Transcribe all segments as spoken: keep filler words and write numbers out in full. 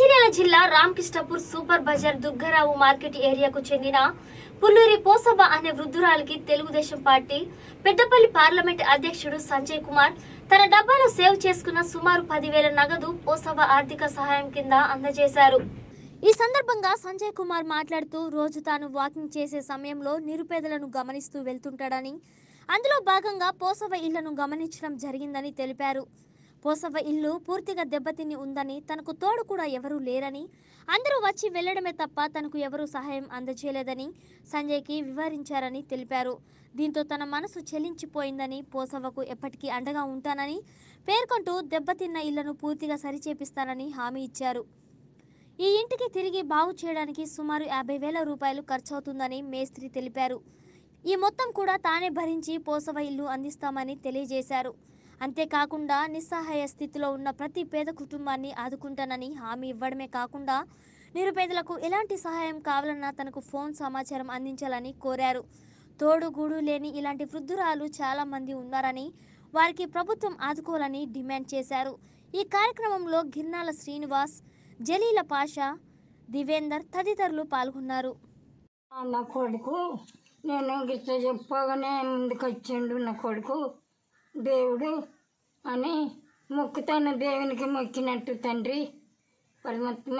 మంచిర్యాల జిల్లా Ramakrishnapur super bazaar Duggarao market ఏరియాకు చెందిన పుల్లూరి పోసవ్వ అనే వృద్ధురాలికి తెలుగుదేశం పార్టీ పెద్దపల్లి పార్లమెంట్ అధ్యక్షుడు సంజయ్ కుమార్ తన డబ్బాలో సేవ్ చేసుకున్న సుమారు పదివేల నగదు పోసవ్వ ఆర్థిక సహాయం కింద అందజేశారు। ఈ సందర్భంగా సంజయ్ కుమార్ మాట్లాడుతూ రోజు తాను వాకింగ్ చేసే సమయంలో నిరుపేదలను గమనిస్తూ వెళ్తుంటాడని, అందులో భాగంగా పోసవ్వ ఇళ్లను గమనించడం జరిగిందని తెలిపారు। పోసవ్వ ఇల్లు పూర్తిగా దెబ్బతిని ఉందని, తనకు తోడు కూడా ఎవరూ లేరని, అందరూ వచ్చి వెళ్లడమే తప్ప తనకు ఎవరూ సహాయం అందజేయలేదని సంజయ్కి వివరించారని తెలిపారు। దీంతో తన మనసు చెల్లించిపోయిందని, పోసవ్వకు ఎప్పటికీ అండగా ఉంటానని పేర్కొంటూ దెబ్బతిన్న ఇళ్లను పూర్తిగా సరిచేపిస్తానని హామీ ఇచ్చారు। ఈ ఇంటికి తిరిగి బాగు చేయడానికి సుమారు యాభై వేల రూపాయలు ఖర్చవుతుందని మేస్త్రి తెలిపారు। ఈ మొత్తం కూడా తానే భరించి పోసవ్వ ఇల్లు అందిస్తామని తెలియజేశారు। అంతేకాకుండా నిస్సహాయ స్థితిలో ఉన్న ప్రతి పేద కుటుంబాన్ని ఆదుకుంటానని హామీ ఇవ్వడమే కాకుండా నిరుపేదలకు ఎలాంటి సహాయం కావాలన్నా తనకు ఫోన్ సమాచారం అందించాలని కోరారు। తోడు గూడు లేని ఇలాంటి వృద్ధురాలు చాలా మంది ఉన్నారని, వారికి ప్రభుత్వం ఆదుకోవాలని డిమాండ్ చేశారు। ఈ కార్యక్రమంలో గిర్నాల శ్రీనివాస్, జలీల పాషా, దివేందర్ తదితరులు పాల్గొన్నారు। నా కొడుకు నేను గిట్ట చెప్పగానే ముందుకు వచ్చిండు నా కొడుకు దేవుడు అని మొక్కుతాను, దేవునికి మొక్కినట్టు తండ్రి పరమాత్మ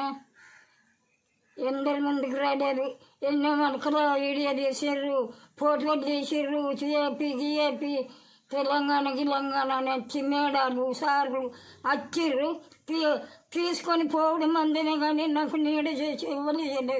ఎందరి ముందుకు రాలేదు, ఎన్నో మనకలో వీడియో చేసారు, ఫోటోలు చేసారు, చేపి గీపి తెలంగాణ గిలంగాణ అని వచ్చి మేడాలు సార్లు వచ్చిర్రు, తీ తీసుకొని పోవడం మందినే కానీ నాకు నీడ చేసి ఇవ్వలేదు।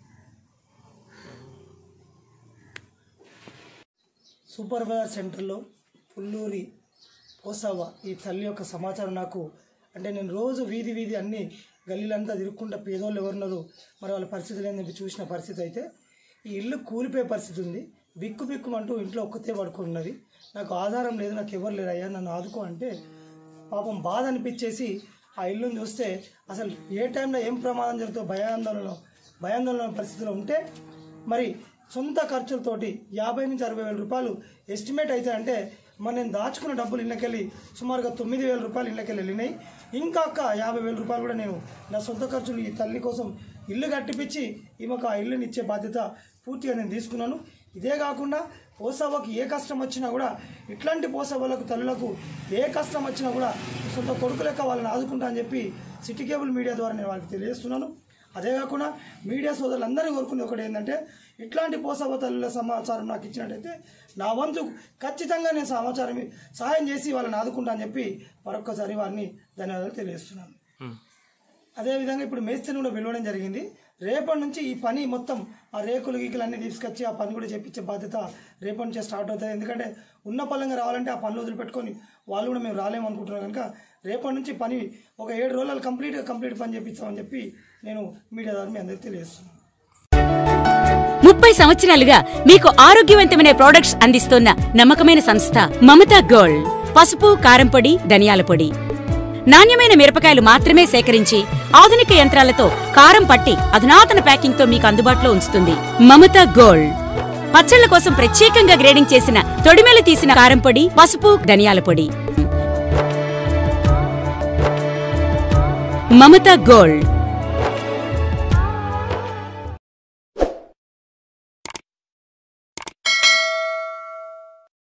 సూపర్ బజార్ సెంటర్లో పుల్లూరి పోసవ్వ ఈ తల్లి యొక్క సమాచారం నాకు అంటే నేను రోజు వీధి వీధి అన్ని గల్లీలంతా తిరుక్కుంటా పేదోళ్ళు ఎవరున్నారు మరి వాళ్ళ పరిస్థితులు ఏంటంటే చూసిన పరిస్థితి అయితే ఈ ఇల్లు కూలిపోయే పరిస్థితి ఉంది, బిక్కు బిక్కుమంటూ ఇంట్లో ఒక్కతే పడుకున్నది, నాకు ఆధారం లేదు, నాకు ఎవరు లేరు అయ్యా నన్ను ఆదుకో అంటే పాపం బాధ అనిపించేసి ఆ ఇల్లుని చూస్తే అసలు ఏ టైంలో ఏం ప్రమాదం జరుగుతుందో భయాందోళన భయాందోళన పరిస్థితిలో ఉంటే మరి సొంత ఖర్చులతోటి యాభై నుంచి అరవై వేల రూపాయలు ఎస్టిమేట్ అయితే అంటే మరి నేను దాచుకున్న డబ్బులు ఇళ్ళకెళ్ళి సుమారుగా తొమ్మిది వేల రూపాయలు ఇళ్ళకెళ్ళి వెళ్ళినాయి, ఇంకా అక్క యాభై వేల రూపాయలు కూడా నేను నా సొంత ఖర్చులు ఈ తల్లి కోసం ఇల్లు కట్టిపించి ఈమెకు ఆ ఇల్లుని ఇచ్చే బాధ్యత పూర్తిగా నేను తీసుకున్నాను। ఇదే కాకుండా పోసవ్వకి ఏ కష్టం వచ్చినా కూడా ఇట్లాంటి పోసవ్వలకు తల్లులకు ఏ కష్టం వచ్చినా కూడా సొంత కొడుకు లెక్క వాళ్ళని ఆదుకుంటా అని చెప్పి సిటీ కేబుల్ మీడియా ద్వారా నేను వాళ్ళకి తెలియజేస్తున్నాను। అదే కాకుండా మీడియా సోదరులందరూ కోరుకునే ఒకటి ఏంటంటే ఇట్లాంటి పోసవ్వ తల్లుల సమాచారం నాకు ఇచ్చినట్టయితే నా వంతు ఖచ్చితంగా నేను సమాచారం సహాయం చేసి వాళ్ళని ఆదుకుంటా అని చెప్పి మరొక్కసారి వారిని ధన్యవాదాలు తెలియజేస్తున్నాను। అదేవిధంగా ఇప్పుడు మేస్త్రిని కూడా పిలవడం జరిగింది, రేపటి నుంచి ఈ పని మొత్తం ఆ రేకులు గీకులు అన్నీ తీసుకొచ్చి ఆ పని కూడా చేపించే బాధ్యత రేపటి నుంచే స్టార్ట్ అవుతుంది। ఎందుకంటే ఉన్న పలంగా రావాలంటే ఆ పనులు వదిలిపెట్టుకొని వాళ్ళు కూడా మేము రాలేమనుకుంటున్నాం కనుక రేపటి నుంచి పని ఒక ఏడు రోజులు కంప్లీట్గా కంప్లీట్ పని చేపిస్తామని చెప్పి నేను మీడియా ద్వారా మీ అందరికీ తెలియజేస్తున్నాను। ముప్పై సంవత్సరాలుగా మీకు ఆరోగ్యవంతమైన ప్రొడక్ట్స్ అందిస్తున్న నమ్మకమైన సంస్థ మమతా గోల్డ్। పసుపు, కారం పొడి, ధనియాల పొడి, నాణ్యమైన మిరపకాయలు మాత్రమే సేకరించి ఆధునిక యంత్రాలతో కారం పట్టి అధునాతన ప్యాకింగ్ తో మీకు అందుబాటులో ఉంచుతుంది మమతా గోల్డ్। పచ్చళ్ల కోసం ప్రత్యేకంగా గ్రేడింగ్ చేసిన తొడిమెలు తీసిన కారం పొడి, పసుపు, ధనియాల పొడి। మమతా గోల్డ్।